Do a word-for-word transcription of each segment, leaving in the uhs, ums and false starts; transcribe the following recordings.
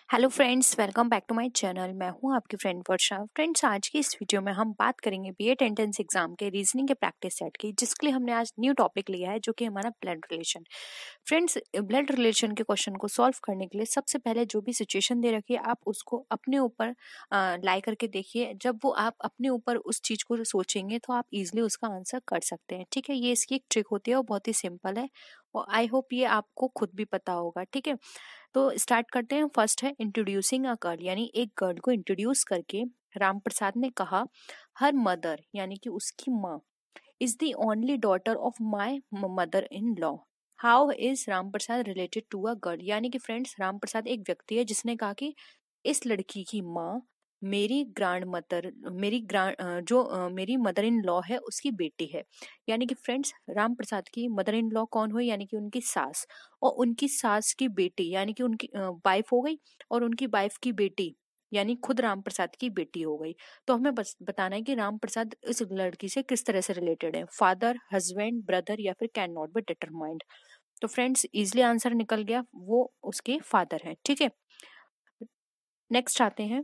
Hello friends, welcome back to my channel. मैं हूं आपकी फ्रेंड वर्षा। फ्रेंड्स, आज की इस वीडियो में हम बात करेंगे बीएड एंट्रेंस एग्जाम के रीजनिंग के प्रैक्टिस सेट की, जिसके लिए हमने आज न्यू टॉपिक लिया है जो कि हमारा blood relation. Friends, blood relation के क्वेश्चन को सॉल्व करने के लिए सबसे पहले जो भी सिचुएशन दे रखी है आप उसको अपने ऊपर लाई करके देखिए। जब वो आप अपने ऊपर उस चीज को सोचेंगे तो आप इजिली उसका आंसर कर सकते हैं। ठीक है, ये इसकी एक ट्रिक होती है और बहुत ही सिंपल है और आई होप ये आपको खुद भी पता होगा। ठीक है, तो स्टार्ट करते हैं। फर्स्ट है इंट्रोड्यूसिंग अ गर्ल, यानी एक गर्ल को इंट्रोड्यूस करके राम प्रसाद ने कहा, हर मदर यानी कि उसकी माँ is the only daughter of my mother in law. How is Ram Prasad related to a girl, यानी कि फ्रेंड्स राम प्रसाद एक व्यक्ति है जिसने कहा कि इस लड़की की माँ मेरी ग्रैंड मदर मेरी ग्रांड जो अ, मेरी मदर इन लॉ है उसकी बेटी है। यानी कि फ्रेंड्स राम प्रसाद की मदर इन लॉ कौन हुई, यानी कि उनकी सास, और उनकी सास की बेटी यानी कि उनकी वाइफ हो गई, और उनकी वाइफ की बेटी यानी खुद राम प्रसाद की बेटी हो गई। तो हमें बस बताना है कि राम प्रसाद इस लड़की से किस तरह से रिलेटेड है, फादर, हस्बैंड, ब्रदर या फिर कैन नॉट बी डिटरमाइंड। तो फ्रेंड्स इजिली आंसर निकल गया, वो उसके फादर हैं। ठीक है, नेक्स्ट आते हैं।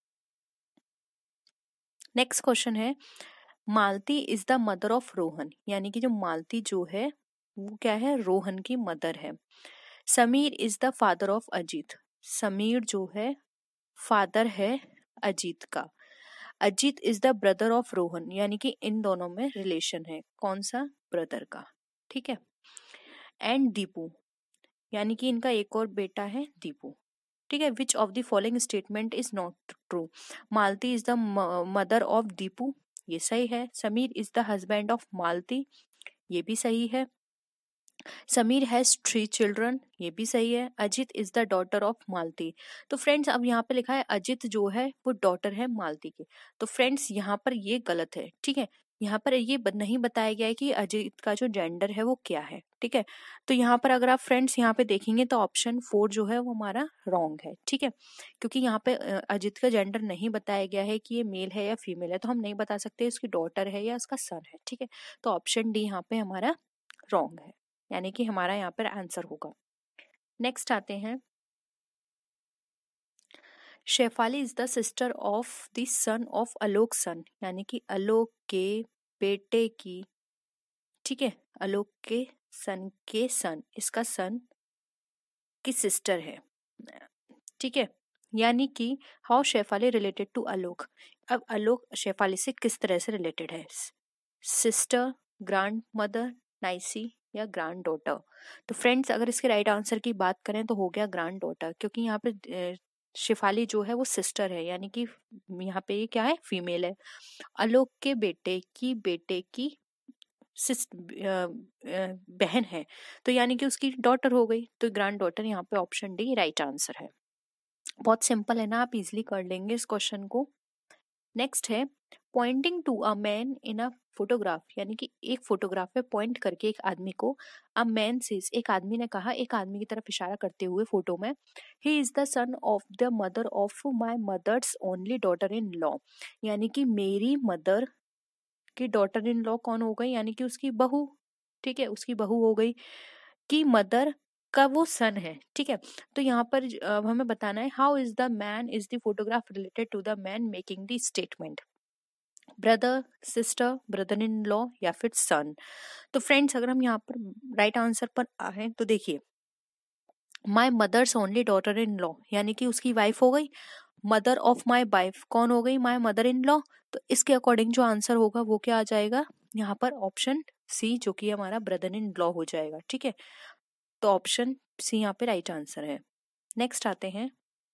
नेक्स्ट क्वेश्चन है, Malti is the mother of Rohan, यानी कि जो मालती जो है वो क्या है, रोहन की मदर है। Sameer is the father of Ajit, Sameer जो है फादर है अजीत का। Ajit is the brother of Rohan, यानी कि इन दोनों में रिलेशन है, कौन सा, ब्रदर का। ठीक है, एंड दीपू, यानी कि इनका एक और बेटा है दीपू। ठीक है, which of the following statement is not true, Malti is the mother of Deepu, ये सही है। Sameer is the husband of Malti, ये भी सही है। समीर हैज थ्री चिल्ड्रन, ये भी सही है। Ajit is the daughter of Malti. तो फ्रेंड्स अब यहाँ पे लिखा है अजित जो है वो डॉटर है मालती की, तो फ्रेंड्स यहाँ पर ये गलत है। ठीक है, यहाँ पर ये नहीं बताया गया है कि अजित का जो जेंडर है वो क्या है। ठीक है, तो यहाँ पर अगर आप फ्रेंड्स यहाँ पे देखेंगे तो ऑप्शन फोर जो है वो हमारा रॉन्ग है। ठीक है, क्योंकि यहाँ पे अजित का जेंडर नहीं बताया गया है कि ये मेल है या फीमेल है, तो हम नहीं बता सकते इसकी डॉटर है या इसका सन है। ठीक है, तो ऑप्शन डी यहाँ पे हमारा रॉन्ग है, यानी कि हमारा यहाँ पर आंसर होगा। नेक्स्ट आते हैं, Shefali is the sister of the son of Alok son, यानी कि आलोक के बेटे की, ठीक है, आलोक के सन के सन, इसका सन की सिस्टर है। ठीक है, यानी कि how Shefali related to Alok. अब आलोक शेफाली से किस तरह से रिलेटेड है, सिस्टर, ग्रैंड मदर, नाइसी या ग्रैंड डॉटर। तो फ्रेंड्स अगर इसके राइट आंसर की बात करें तो हो गया ग्रैंड डॉटर, क्योंकि यहाँ पे शिफाली जो है वो सिस्टर है, यानी कि यहाँ पे ये क्या है, फीमेल है। आलोक के बेटे की बेटे की सिस्ट बहन है, तो यानी कि उसकी डॉटर हो गई, तो ग्रैंड डॉटर यहाँ पे ऑप्शन डी राइट आंसर है। बहुत सिंपल है ना, आप इजिली कर लेंगे इस क्वेश्चन को। नेक्स्ट है, pointing to a man in a photograph, यानी कि एक फोटोग्राफ पे पॉइंट करके एक आदमी को, अ मैन सेज, एक आदमी ने कहा एक आदमी की तरफ इशारा करते हुए फोटो में, he is the son of the mother of my mother's only daughter in law, यानी कि मेरी मदर की डॉटर इन लॉ कौन हो गई, यानी कि उसकी बहू। ठीक है, उसकी बहू हो गई, की मदर का वो सन है। ठीक है, तो यहाँ पर अब हमें बताना है, how is the man is the photograph related to the man making the statement, brother, sister, brother in law या फिर सन। तो फ्रेंड्स अगर हम यहाँ पर राइट आंसर पर आए तो देखिए, my mother's only daughter in law, यानी कि उसकी वाइफ हो गई, मदर ऑफ माई वाइफ कौन हो गई, माई मदर इन लॉ। तो इसके अकॉर्डिंग जो आंसर होगा वो क्या आ जाएगा, यहाँ पर ऑप्शन सी, जो कि हमारा ब्रदर इन लॉ हो जाएगा। ठीक है, तो ऑप्शन सी यहाँ पे राइट आंसर है। नेक्स्ट आते हैं,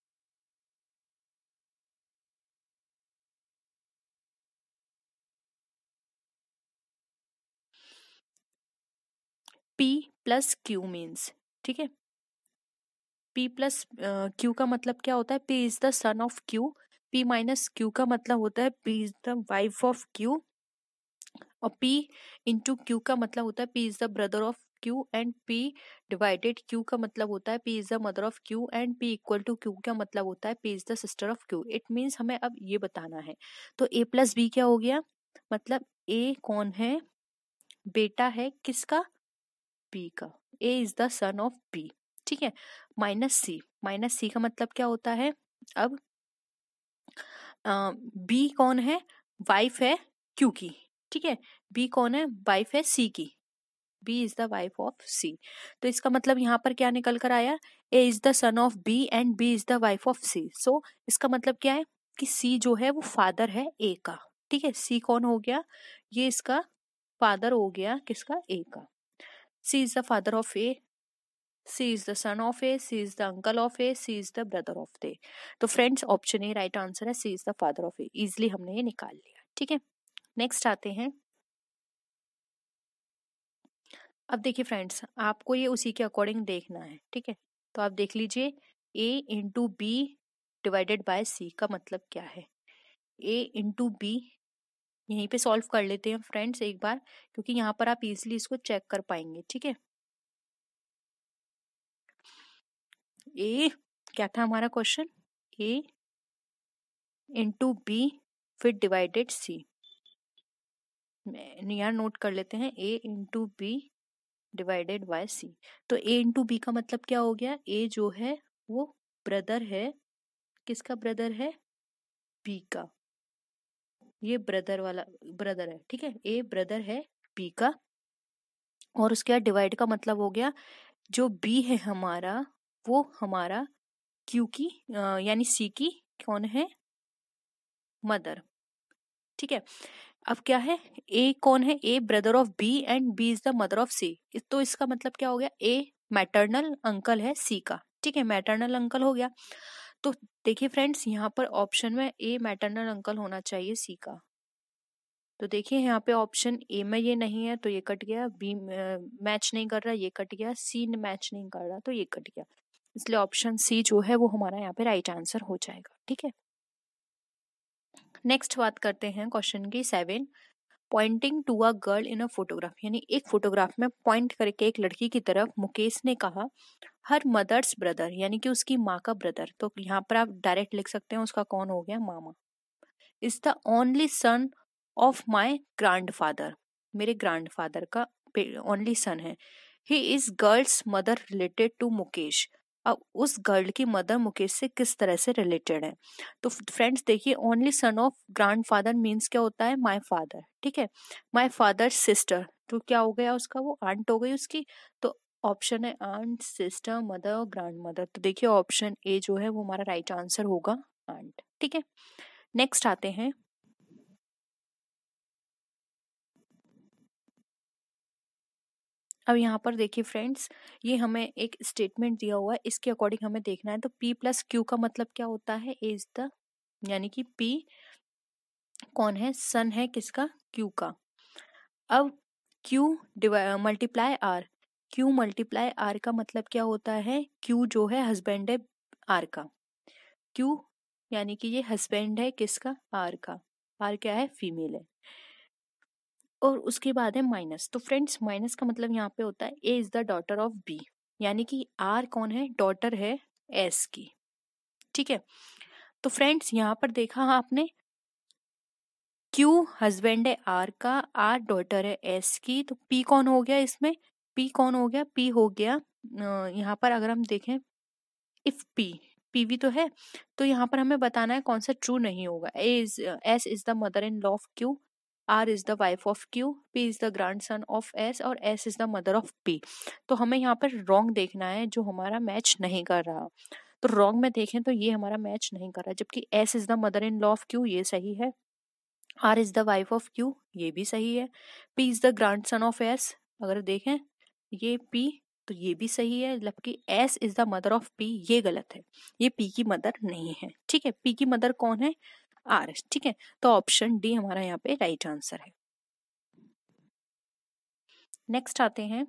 P प्लस क्यू मीन्स। ठीक है, P प्लस क्यू का मतलब क्या होता है, P is the son of Q, P minus Q का मतलब होता है P is the wife of Q, और P इंटू क्यू का मतलब होता है P is the brother of Q, and P divided Q का मतलब होता है P is the mother of Q, and P equal to Q का मतलब होता है P is the sister of Q। It means हमें अब ये बताना है, तो A प्लस बी क्या हो गया, मतलब A कौन है, बेटा है किसका, P का, A is the son of P। ठीक है, माइनस सी, माइनस सी का मतलब क्या होता है? अब बी कौन है? वाइफ है क्यू की, ठीक है। बी कौन है? वाइफ है सी की। B is the wife of C. तो इसका मतलब यहाँ पर क्या निकल कर आया? A is the son of B and B is the wife of C. So इसका मतलब क्या है कि सी जो है वो फादर है ए का, ठीक है। सी कौन हो गया? ये इसका फादर हो गया, किसका? ए का। C is the father of A, C is the son of A, C is the uncle of A, C is the brother of A. तो friends option A right answer है, C is the father of A. Easily हमने ये निकाल लिया, ठीक है। Next आते हैं। अब देखिए फ्रेंड्स, आपको ये उसी के अकॉर्डिंग देखना है, ठीक है। तो आप देख लीजिए, a into B divided by C का मतलब क्या है? a इंटू बी, यहीं पे सॉल्व कर लेते हैं फ्रेंड्स एक बार, क्योंकि यहाँ पर आप इजिली इसको चेक कर पाएंगे, ठीक है। a क्या था हमारा क्वेश्चन? a इंटू बी फिर डिवाइडेड सी। यहाँ नोट कर लेते हैं, a into B divided by C. तो a इंटू बी का मतलब क्या हो गया? a जो है वो ब्रदर है, किसका ब्रदर है? बी का। ये ब्रदर वाला ब्रदर है, ठीक है। ए ब्रदर है बी का, और उसके बाद डिवाइड का मतलब हो गया जो बी है हमारा वो हमारा क्यू की यानी सी की कौन है? मदर, ठीक है। अब क्या है? ए कौन है? A brother of B and B is the mother of C. तो इसका मतलब क्या हो गया? ए मैटरनल अंकल है सी का, ठीक है। मैटरनल अंकल हो गया। तो देखिए फ्रेंड्स, यहाँ पर ऑप्शन में ए मैटरनल अंकल होना चाहिए सी का। तो देखिए यहाँ पे ऑप्शन ए में ये नहीं है तो ये कट गया, बी मैच नहीं कर रहा ये कट गया, सी मैच नहीं कर रहा तो ये कट गया, इसलिए ऑप्शन सी जो है वो हमारा यहाँ पे राइट आंसर हो जाएगा, ठीक है। नेक्स्ट बात करते हैं क्वेश्चन की seven. Pointing to a girl in a photograph, यानी एक फोटोग्राफ में पॉइंट करके एक लड़की की तरफ मुकेश ने कहा, हर मदर्स ब्रदर, यानी कि उसकी माँ का ब्रदर। तो यहाँ पर आप डायरेक्ट लिख सकते हैं उसका कौन हो गया? मामा। Is the only son of my grandfather, मेरे ग्रैंडफादर का ओनली सन है। He is girl's mother related to Mukesh. अब उस गर्ल की मदर मुकेश से किस तरह से रिलेटेड है? तो फ्रेंड्स देखिए, only son of grandfather means क्या होता है? माय फादर, ठीक है। माय फादर सिस्टर, तो क्या हो गया उसका? वो आंट हो गई उसकी। तो ऑप्शन है आंट, सिस्टर, मदर और ग्रैंड मदर। तो देखिए ऑप्शन ए जो है वो हमारा राइट आंसर होगा, आंट, ठीक है। नेक्स्ट आते हैं। अब यहाँ पर देखिए फ्रेंड्स, ये हमें एक स्टेटमेंट दिया हुआ है, इसके अकॉर्डिंग हमें देखना है। तो P प्लस क्यू का मतलब क्या होता है? ए इज द, यानी कि P कौन है? सन है किसका? Q का। अब Q multiply R, Q multiply R का मतलब क्या होता है? Q जो है हस्बैंड है R का। Q यानी कि ये हस्बैंड है किसका? R का। R क्या है? फीमेल है। और उसके बाद है माइनस। तो फ्रेंड्स माइनस का मतलब यहाँ पे होता है A is the daughter of B, यानी कि आर कौन है? डॉटर है एस की, ठीक है। तो फ्रेंड्स यहाँ पर देखा आपने, क्यू हस्बैंड है आर का, आर डॉटर है एस की, तो पी कौन हो गया इसमें? पी कौन हो गया? पी हो गया यहाँ पर अगर हम देखें, इफ पी, पीवी तो है, तो यहाँ पर हमें बताना है कौन सा ट्रू नहीं होगा। A is S is the mother in law of Q, R is the wife of Q, P is the grandson of S और S is the mother of P। तो हमें यहाँ पर रॉन्ग देखना है जो हमारा मैच नहीं कर रहा। तो रॉन्ग में देखें तो ये हमारा मैच नहीं कर रहा, जबकि S is the mother in law of Q ये सही है, R is the wife of Q ये भी सही है, P is the grandson of S अगर देखें ये P तो ये भी सही है, जबकि S is the mother of P ये गलत है, ये P की मदर नहीं है, ठीक है। P की मदर कौन है? आर, ठीक है। तो ऑप्शन डी हमारा यहाँ पे राइट आंसर है। नेक्स्ट आते हैं।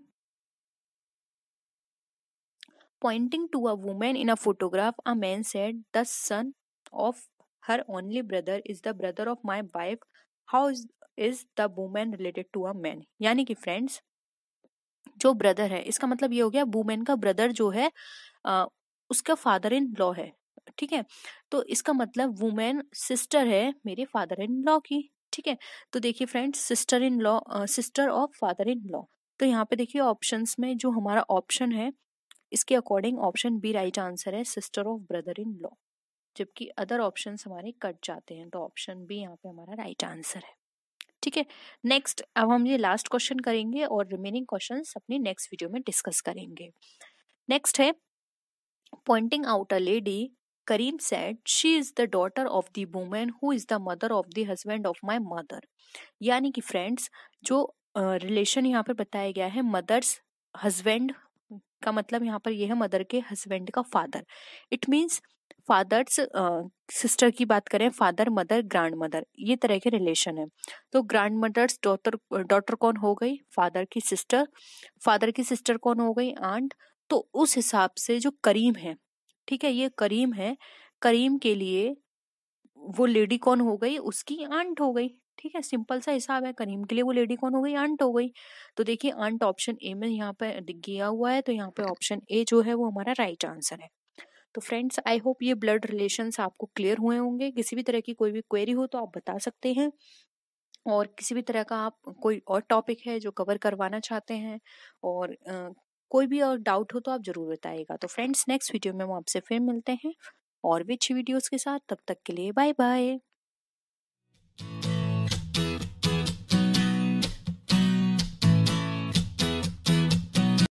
Pointing to a woman in a photograph a man said the son of her only brother is the brother of my wife, how is the woman related to a man. यानी कि friends जो brother है इसका मतलब ये हो गया women का ब्रदर जो है आ, उसका फादर इन लॉ है, ठीक है। तो इसका मतलब वुमेन सिस्टर है मेरे फादर इन लॉ की, ठीक है। तो देखिए friends sister in law, sister of father in law. तो यहाँ पे देखिए ऑप्शंस में जो हमारा ऑप्शन है इसके according option B right answer है, sister of brother in law, जबकि अदर ऑप्शंस हमारे कट जाते हैं, तो ऑप्शन बी यहाँ पे हमारा राइट आंसर है। ठीक है, नेक्स्ट अब हम ये लास्ट क्वेश्चन करेंगे और रिमेनिंग क्वेश्चंस अपनी नेक्स्ट वीडियो में डिस्कस करेंगे। नेक्स्ट है, pointing out a lady, Karim said she is the daughter of the woman who is the mother of the husband of my mother. यानी कि फ्रेंड्स जो relation uh, यहाँ पर बताया गया है मदर्स हस्बैंड का मतलब यहाँ पर यह है मदर के हस्बैंड का father. It means father's sister की बात करें, फादर मदर ग्रैंड मदर, ये तरह के रिलेशन है। तो ग्रैंड मदर्स डॉटर डॉटर कौन हो गई, फादर की सिस्टर, फादर की सिस्टर कौन हो गई, आंट। तो उस हिसाब से जो करीम है, ठीक है, ये करीम है, करीम के लिए वो लेडी कौन हो गई, उसकी आंट हो गई। ठीक है, सिंपल सा हिसाब है, करीम के लिए वो लेडी कौन हो गई, आंट हो गई। तो देखिए आंट ऑप्शन ए में यहाँ पे दिया हुआ है, तो यहाँ पे ऑप्शन ए जो है वो हमारा राइट आंसर है। तो फ्रेंड्स आई होप ये ब्लड रिलेशंस आपको क्लियर हुए होंगे। किसी भी तरह की कोई भी क्वेरी हो तो आप बता सकते हैं, और किसी भी तरह का आप कोई और टॉपिक है जो कवर करवाना चाहते हैं, और आ, कोई भी और डाउट हो तो आप जरूर बताइएगा। तो फ्रेंड्स नेक्स्ट वीडियो में हम आपसे फिर मिलते हैं और भी अच्छी वीडियोस के साथ, तब तक के लिए बाय बाय।